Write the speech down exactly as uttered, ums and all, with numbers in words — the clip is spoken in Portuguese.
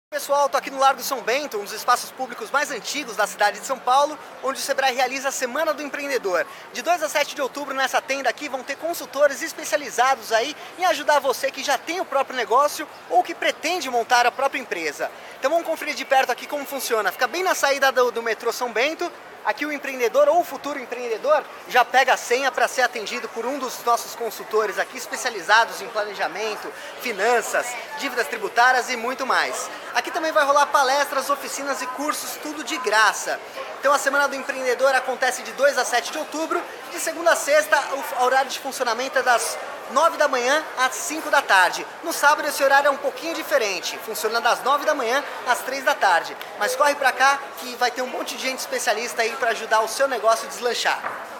Pessoal, estou aqui no Largo São Bento, um dos espaços públicos mais antigos da cidade de São Paulo, onde o Sebrae realiza a Semana do Empreendedor. De dois a sete de outubro, nessa tenda aqui, vão ter consultores especializados aí em ajudar você que já tem o próprio negócio ou que pretende montar a própria empresa. Então vamos conferir de perto aqui como funciona. Fica bem na saída do, do metrô São Bento. Aqui o empreendedor ou o futuro empreendedor já pega a senha para ser atendido por um dos nossos consultores aqui especializados em planejamento, finanças, dívidas tributárias e muito mais. Aqui também vai rolar palestras, oficinas e cursos, tudo de graça. Então a Semana do Empreendedor acontece de dois a sete de outubro, de segunda a sexta, o horário de funcionamento é das nove da manhã às cinco da tarde. No sábado esse horário é um pouquinho diferente, funciona das nove da manhã às três da tarde. Mas corre pra cá que vai ter um monte de gente especialista aí para ajudar o seu negócio a deslanchar.